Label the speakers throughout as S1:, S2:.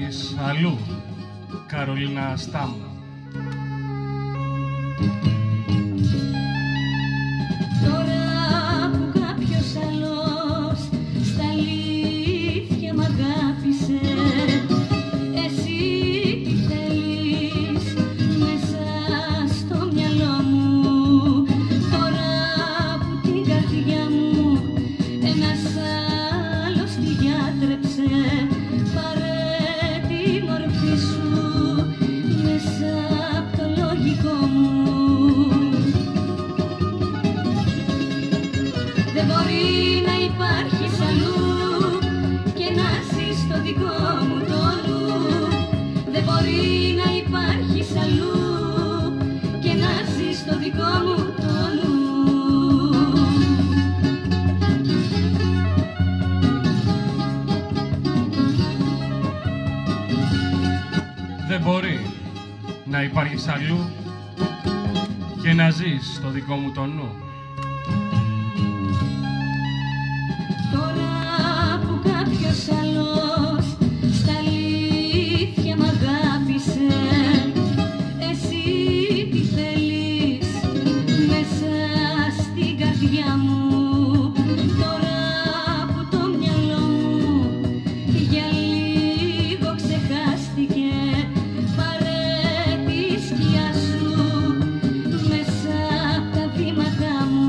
S1: πάρεις αλλού, Καρολίνα Στάμ.
S2: Τώρα που κάποιος άλλος στα αλήθεια μ' αγάπησε, εσύ τι θέλεις μέσα στο μυαλό μου? Τώρα που την καρδιά μου ένας άλλος τη γιατρέψε, πάρε τη μορφή σου μέσα απ' το λογικό μου. Δεν μπορεί να υπάρχεις αλλού και να ζεις στο δικό μου το νου. Δεν μπορεί να υπάρχεις αλλού και να ζεις στο δικό μου το νου.
S1: Δεν μπορεί να υπάρχεις αλλού και να ζεις στο δικό μου το νου.
S2: Τώρα που κάποιος άλλος στα αλήθεια μ' αγάπησε, εσύ τι θέλεις μέσα στην καρδιά μου? Τώρα που το μυαλό μου για λίγο ξεχάστηκε, πάρε τη σκιά σου μέσα απ' τα βήματα μου.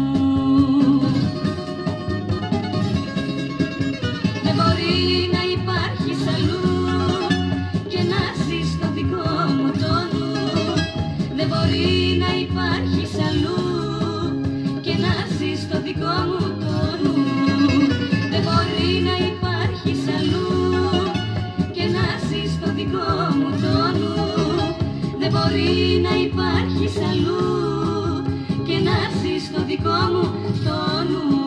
S2: Δεν μπορεί να υπάρχεις αλλού και να ζεις στο δικό μου το νου. Δεν μπορεί να υπάρχεις αλλού και να ζεις στο δικό μου το νου. Δεν μπορεί να υπάρχεις αλλού και να ζεις στο δικό μου το νου. Δεν μπορεί να υπάρχεις αλλού και να ζεις στο δικό μου το νου.